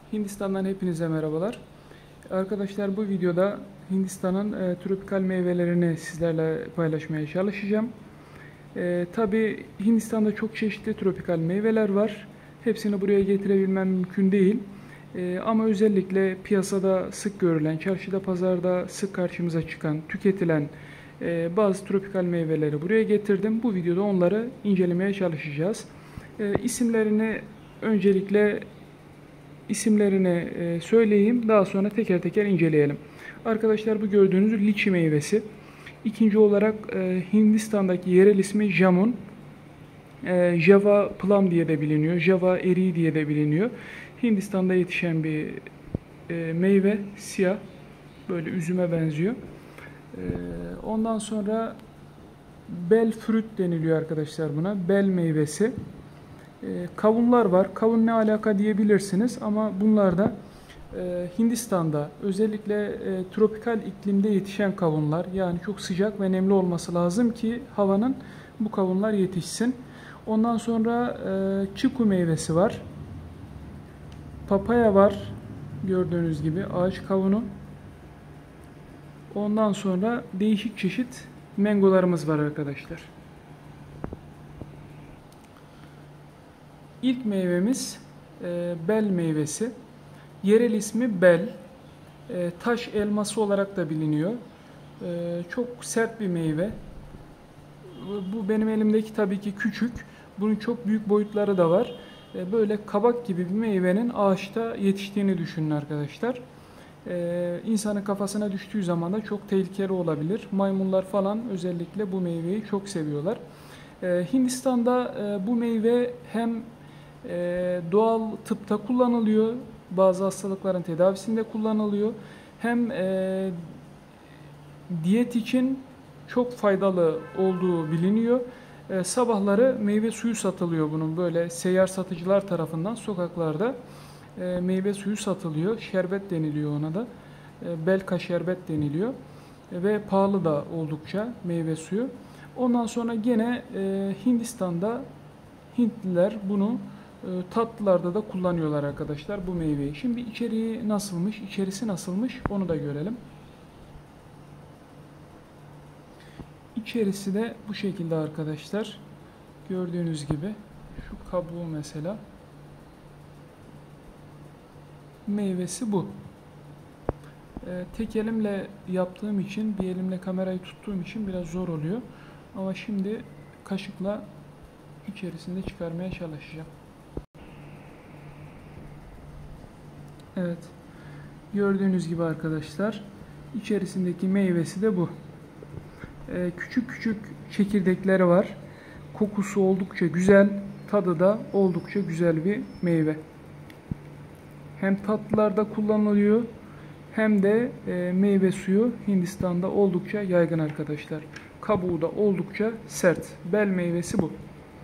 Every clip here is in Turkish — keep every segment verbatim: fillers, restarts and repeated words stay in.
Hindistan'dan hepinize merhabalar. Arkadaşlar bu videoda Hindistan'ın e, tropikal meyvelerini sizlerle paylaşmaya çalışacağım. E, Tabi Hindistan'da çok çeşitli tropikal meyveler var. Hepsini buraya getirebilmem mümkün değil. E, ama özellikle piyasada sık görülen, çarşıda pazarda sık karşımıza çıkan, tüketilen e, bazı tropikal meyveleri buraya getirdim. Bu videoda onları incelemeye çalışacağız. E, isimlerini öncelikle isimlerini e, söyleyeyim. Daha sonra teker teker inceleyelim. Arkadaşlar bu gördüğünüz liçi meyvesi. İkinci olarak e, Hindistan'daki yerel ismi jamun. E, Java plum diye de biliniyor. Java eriği diye de biliniyor. Hindistan'da yetişen bir e, meyve. Siyah. Böyle üzüme benziyor. E, ondan sonra bel fruit deniliyor arkadaşlar buna. Bel meyvesi. E, kavunlar var. Kavun ne alaka diyebilirsiniz ama bunlar da e, Hindistan'da özellikle e, tropikal iklimde yetişen kavunlar. Yani çok sıcak ve nemli olması lazım ki havanın bu kavunlar yetişsin. Ondan sonra e, çiku meyvesi var. Papaya var. Gördüğünüz gibi ağaç kavunu. Ondan sonra değişik çeşit mangolarımız var arkadaşlar. İlk meyvemiz e, bel meyvesi. Yerel ismi bel. E, taş elması olarak da biliniyor. E, çok sert bir meyve. Bu benim elimdeki tabii ki küçük. Bunun çok büyük boyutları da var. E, böyle kabak gibi bir meyvenin ağaçta yetiştiğini düşünün arkadaşlar. E, insanın kafasına düştüğü zaman da çok tehlikeli olabilir. Maymunlar falan özellikle bu meyveyi çok seviyorlar. E, Hindistan'da e, bu meyve hem Ee, doğal tıpta kullanılıyor, bazı hastalıkların tedavisinde kullanılıyor. Hem e, diyet için çok faydalı olduğu biliniyor. E, sabahları meyve suyu satılıyor bunun, böyle seyyar satıcılar tarafından sokaklarda e, meyve suyu satılıyor. Şerbet deniliyor ona da. E, belka şerbet deniliyor. E, ve pahalı da oldukça meyve suyu. Ondan sonra gene e, Hindistan'da Hintliler bunu e, tatlılarda da kullanıyorlar arkadaşlar bu meyveyi. Şimdi içeriği nasılmış, içerisi nasılmış onu da görelim. İçerisi de bu şekilde arkadaşlar. Gördüğünüz gibi şu kabuğu mesela. Meyvesi bu. E, tek elimle yaptığım için, bir elimle kamerayı tuttuğum için biraz zor oluyor. Ama şimdi kaşıkla içerisinde çıkarmaya çalışacağım. Evet. Gördüğünüz gibi arkadaşlar içerisindeki meyvesi de bu. Ee, küçük küçük çekirdekleri var. Kokusu oldukça güzel. Tadı da oldukça güzel bir meyve. Hem tatlılarda kullanılıyor hem de e, meyve suyu Hindistan'da oldukça yaygın arkadaşlar. Kabuğu da oldukça sert. Bel meyvesi bu.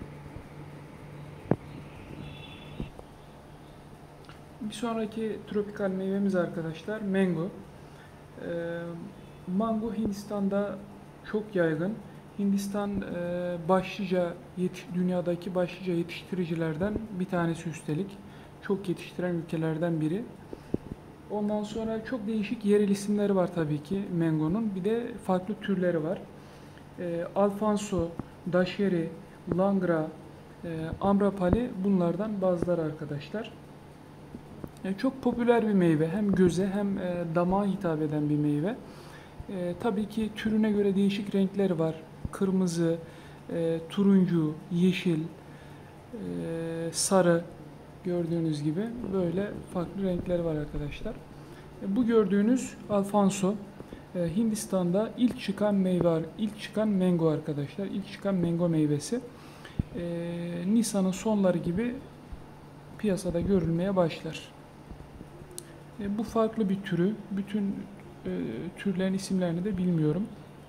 Bir sonraki tropikal meyvemiz arkadaşlar mango. Ee, mango Hindistan'da çok yaygın. Hindistan e, başlıca yetiş, dünyadaki başlıca yetiştiricilerden bir tanesi üstelik. Çok yetiştiren ülkelerden biri. Ondan sonra çok değişik yerel isimleri var tabii ki mangonun. Bir de farklı türleri var. E, Alfonso, Dasheri, Langra, e, Amrapali bunlardan bazıları arkadaşlar. Yani çok popüler bir meyve. Hem göze hem e, damağa hitap eden bir meyve. E, tabii ki türüne göre değişik renkleri var. Kırmızı, e, turuncu, yeşil, e, sarı gördüğünüz gibi böyle farklı renkleri var arkadaşlar. E, bu gördüğünüz Alfonso. E, Hindistan'da ilk çıkan meyve, ilk çıkan mango arkadaşlar. İlk çıkan mango meyvesi. E, Nisan'ın sonları gibi piyasada görülmeye başlar. E, bu farklı bir türü. Bütün e, türlerin isimlerini de bilmiyorum.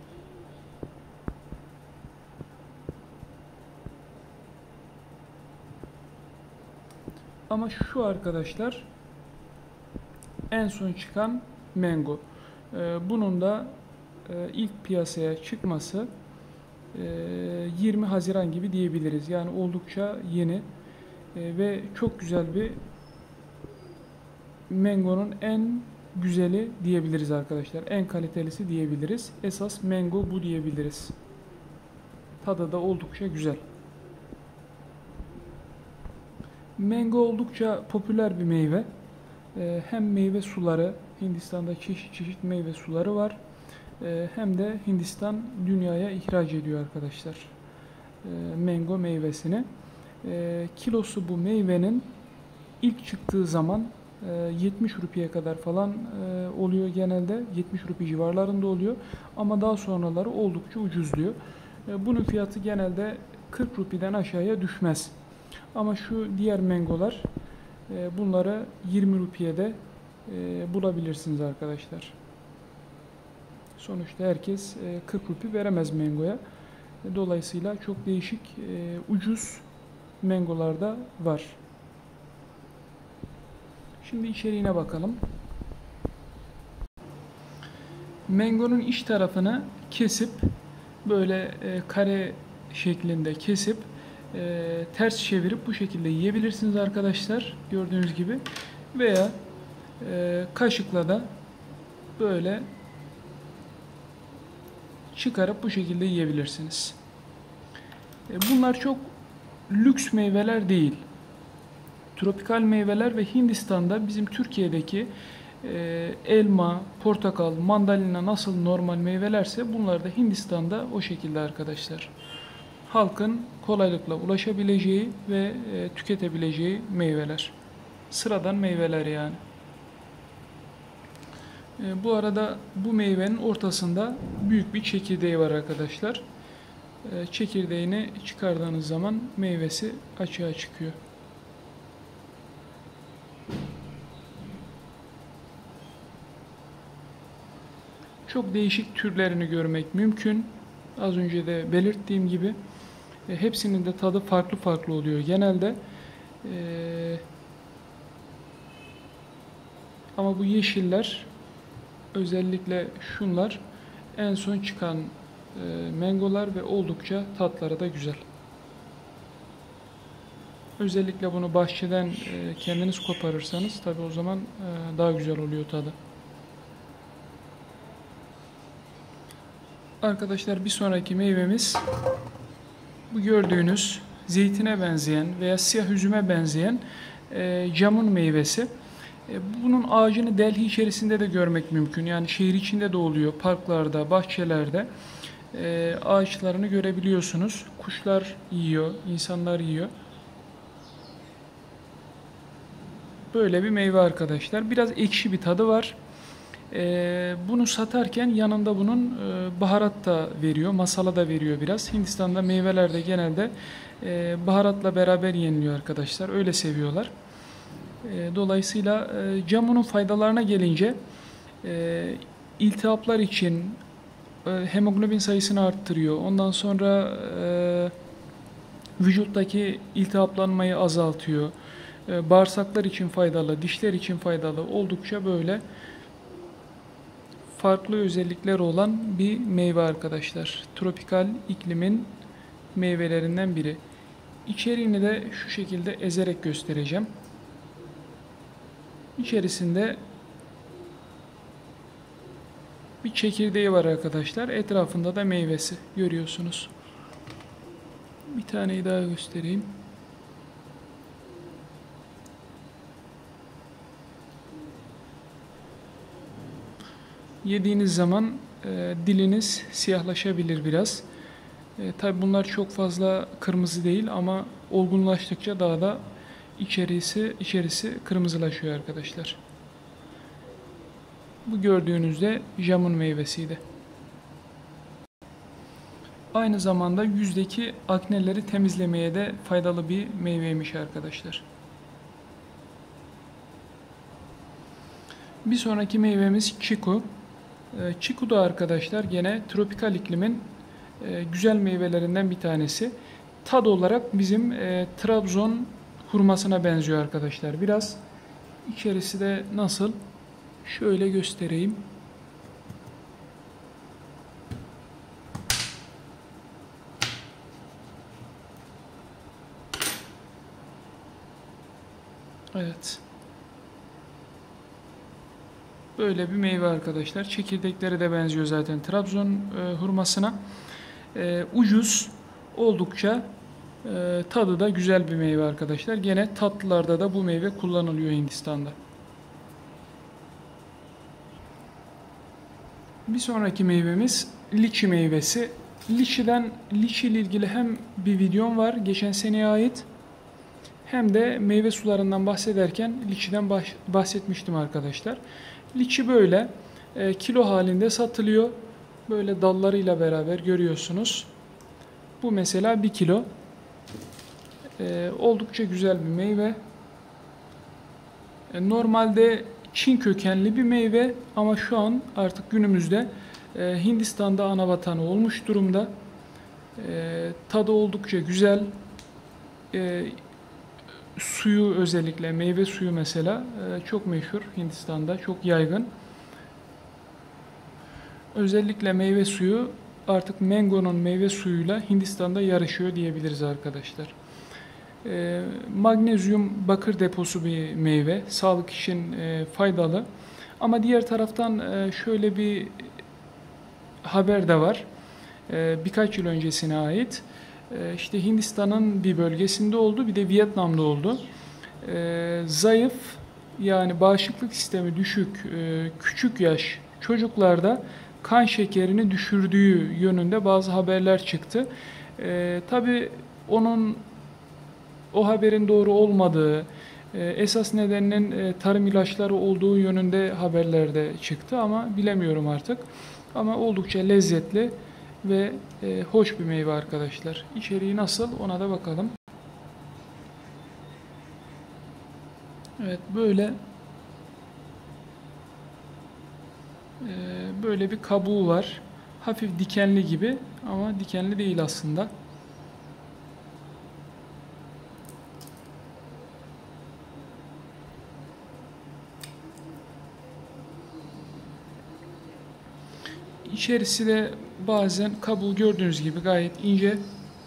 Ama şu arkadaşlar en son çıkan mango. E, bunun da e, ilk piyasaya çıkması e, yirmi Haziran gibi diyebiliriz. Yani oldukça yeni e, ve çok güzel bir mangonun en güzeli diyebiliriz arkadaşlar. En kalitelisi diyebiliriz. Esas mango bu diyebiliriz. Tadı da oldukça güzel. Mango oldukça popüler bir meyve. Ee, hem meyve suları, Hindistan'da çeşit çeşit meyve suları var. Ee, hem de Hindistan dünyaya ihraç ediyor arkadaşlar. Ee, mango meyvesini. Ee, kilosu bu meyvenin ilk çıktığı zaman yetmiş rupiye kadar falan oluyor genelde. yetmiş rupi civarlarında oluyor. Ama daha sonraları oldukça ucuzluyor. Bunun fiyatı genelde kırk rupiden aşağıya düşmez. Ama şu diğer mangolar, bunları yirmi rupiye de bulabilirsiniz arkadaşlar. Sonuçta herkes kırk rupi veremez mangoya. Dolayısıyla çok değişik ucuz mangolar da var. Şimdi içeriğine bakalım. Mangonun iç tarafını kesip böyle e, kare şeklinde kesip e, ters çevirip bu şekilde yiyebilirsiniz arkadaşlar. Gördüğünüz gibi. Veya e, kaşıkla da böyle çıkarıp bu şekilde yiyebilirsiniz. E, bunlar çok lüks meyveler değil. Tropikal meyveler ve Hindistan'da bizim Türkiye'deki e, elma, portakal, mandalina nasıl normal meyvelerse bunlar da Hindistan'da o şekilde arkadaşlar. Halkın kolaylıkla ulaşabileceği ve e, tüketebileceği meyveler. Sıradan meyveler yani. E, bu arada bu meyvenin ortasında büyük bir çekirdeği var arkadaşlar. E, çekirdeğini çıkardığınız zaman meyvesi açığa çıkıyor. Çok değişik türlerini görmek mümkün. Az önce de belirttiğim gibi e, hepsinin de tadı farklı farklı oluyor genelde. E, ama bu yeşiller, özellikle şunlar en son çıkan e, mangolar ve oldukça tatları da güzel. Özellikle bunu bahçeden e, kendiniz koparırsanız tabi o zaman e, daha güzel oluyor tadı. Arkadaşlar bir sonraki meyvemiz bu gördüğünüz zeytine benzeyen veya siyah üzüme benzeyen e, jamun meyvesi. E, bunun ağacını Delhi içerisinde de görmek mümkün. Yani şehir içinde de oluyor. Parklarda, bahçelerde e, ağaçlarını görebiliyorsunuz. Kuşlar yiyor, insanlar yiyor. Böyle bir meyve arkadaşlar. Biraz ekşi bir tadı var. Ee, bunu satarken yanında bunun e, baharat da veriyor, masala da veriyor biraz. Hindistan'da meyvelerde genelde e, baharatla beraber yeniliyor arkadaşlar. Öyle seviyorlar. E, dolayısıyla e, jamunun faydalarına gelince e, iltihaplar için e, hemoglobin sayısını arttırıyor. Ondan sonra e, vücuttaki iltihaplanmayı azaltıyor. E, bağırsaklar için faydalı, dişler için faydalı. Oldukça böyle farklı özellikleri olan bir meyve arkadaşlar. Tropikal iklimin meyvelerinden biri. İçeriğini de şu şekilde ezerek göstereceğim. İçerisinde bir çekirdeği var arkadaşlar. Etrafında da meyvesi görüyorsunuz. Bir taneyi daha göstereyim. Yediğiniz zaman e, diliniz siyahlaşabilir biraz. E, tabi bunlar çok fazla kırmızı değil ama olgunlaştıkça daha da içerisi içerisi kırmızılaşıyor arkadaşlar. Bu gördüğünüzde jamun meyvesiydi. Aynı zamanda yüzdeki akneleri temizlemeye de faydalı bir meyveymiş arkadaşlar. Bir sonraki meyvemiz çiku. Çiku da arkadaşlar gene tropikal iklimin güzel meyvelerinden bir tanesi. Tad olarak bizim e, Trabzon hurmasına benziyor arkadaşlar. Biraz içerisi de nasıl? Şöyle göstereyim. Evet. Böyle bir meyve arkadaşlar. Çekirdekleri de benziyor zaten Trabzon e, hurmasına. E, ucuz, oldukça e, tadı da güzel bir meyve arkadaşlar. Gene tatlılarda da bu meyve kullanılıyor Hindistan'da. Bir sonraki meyvemiz liçi meyvesi. Liçiden, liçi ile ilgili hem bir videom var geçen seneye ait, hem de meyve sularından bahsederken liçiden bahsetmiştim arkadaşlar. Liçi böyle e, kilo halinde satılıyor. Böyle dallarıyla beraber görüyorsunuz. Bu mesela bir kilo. E, oldukça güzel bir meyve. E, normalde Çin kökenli bir meyve ama şu an artık günümüzde e, Hindistan'da ana vatanı olmuş durumda. E, tadı oldukça güzel. E, suyu, özellikle meyve suyu mesela e, çok meşhur Hindistan'da, çok yaygın. Özellikle meyve suyu artık mangonun meyve suyuyla Hindistan'da yarışıyor diyebiliriz arkadaşlar. E, magnezyum bakır deposu bir meyve. Sağlık için e, faydalı. Ama diğer taraftan e, şöyle bir haber de var. E, birkaç yıl öncesine ait. E, işte Hindistan'ın bir bölgesinde oldu, bir de Vietnam'da oldu. E, zayıf, yani bağışıklık sistemi düşük, e, küçük yaş çocuklarda kan şekerini düşürdüğü yönünde bazı haberler çıktı. E, tabii onun o haberin doğru olmadığı, e, esas nedeninin e, tarım ilaçları olduğu yönünde haberler de çıktı ama bilemiyorum artık. Ama oldukça lezzetli ve e, hoş bir meyve arkadaşlar. İçeriği nasıl, ona da bakalım. Evet, böyle e, böyle bir kabuğu var. Hafif dikenli gibi ama dikenli değil aslında. İçerisi de bazen kabuğu gördüğünüz gibi gayet ince.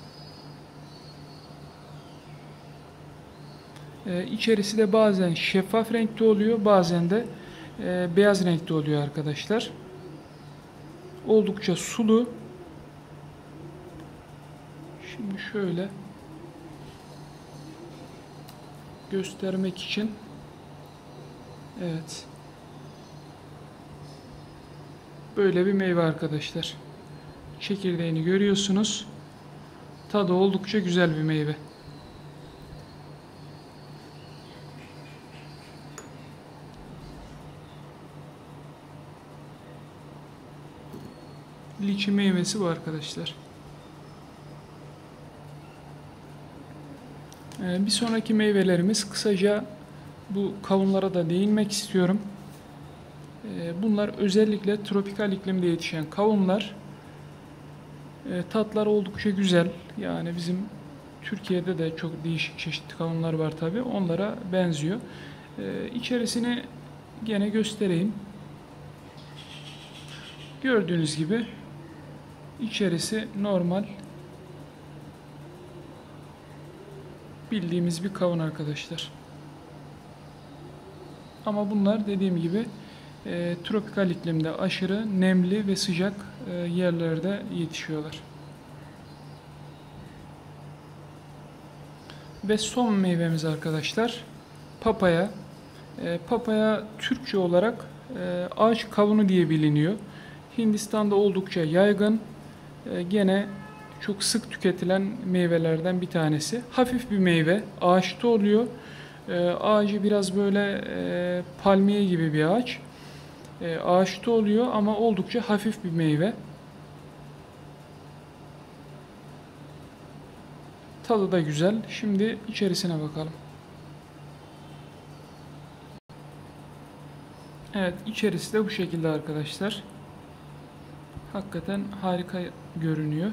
Ee, içerisi de bazen şeffaf renkte oluyor, bazen de e, beyaz renkte oluyor arkadaşlar. Oldukça sulu. Şimdi şöyle göstermek için, evet, böyle bir meyve arkadaşlar. Çekirdeğini görüyorsunuz. Tadı oldukça güzel bir meyve. Liçi meyvesi bu arkadaşlar. Ee, bir sonraki meyvelerimiz, kısaca bu kavunlara da değinmek istiyorum. Ee, bunlar özellikle tropikal iklimde yetişen kavunlar. Ee, tatları oldukça güzel. Yani bizim Türkiye'de de çok değişik çeşitli kavunlar var tabi. Onlara benziyor. Ee, içerisini gene göstereyim. Gördüğünüz gibi içerisi normal bildiğimiz bir kavun arkadaşlar. Ama bunlar dediğim gibi e, tropikal iklimde aşırı nemli ve sıcak e, yerlerde yetişiyorlar. Ve son meyvemiz arkadaşlar papaya. E, papaya Türkçe olarak e, ağaç kavunu diye biliniyor. Hindistan'da oldukça yaygın. E, gene çok sık tüketilen meyvelerden bir tanesi. Hafif bir meyve, ağaçta oluyor. E, ağacı biraz böyle e, palmiye gibi bir ağaç. E, ağaçta oluyor ama oldukça hafif bir meyve. Tadı da güzel. Şimdi içerisine bakalım. Evet, içerisi de bu şekilde arkadaşlar. Hakikaten harika görünüyor.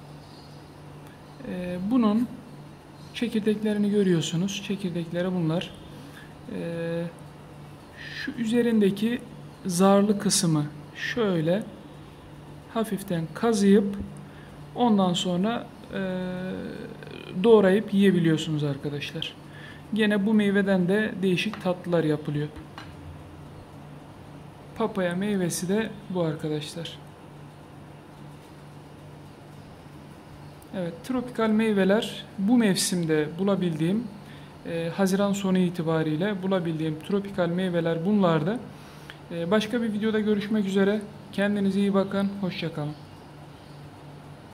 Ee, bunun çekirdeklerini görüyorsunuz. Çekirdekleri bunlar. Ee, şu üzerindeki zarlı kısmı şöyle hafiften kazıyıp ondan sonra e, doğrayıp yiyebiliyorsunuz arkadaşlar. Gene bu meyveden de değişik tatlılar yapılıyor. papaya meyvesi de bu arkadaşlar. Evet, tropikal meyveler bu mevsimde bulabildiğim, e, Haziran sonu itibariyle bulabildiğim tropikal meyveler bunlardı. E, başka bir videoda görüşmek üzere. Kendinize iyi bakın. Hoşça kalın.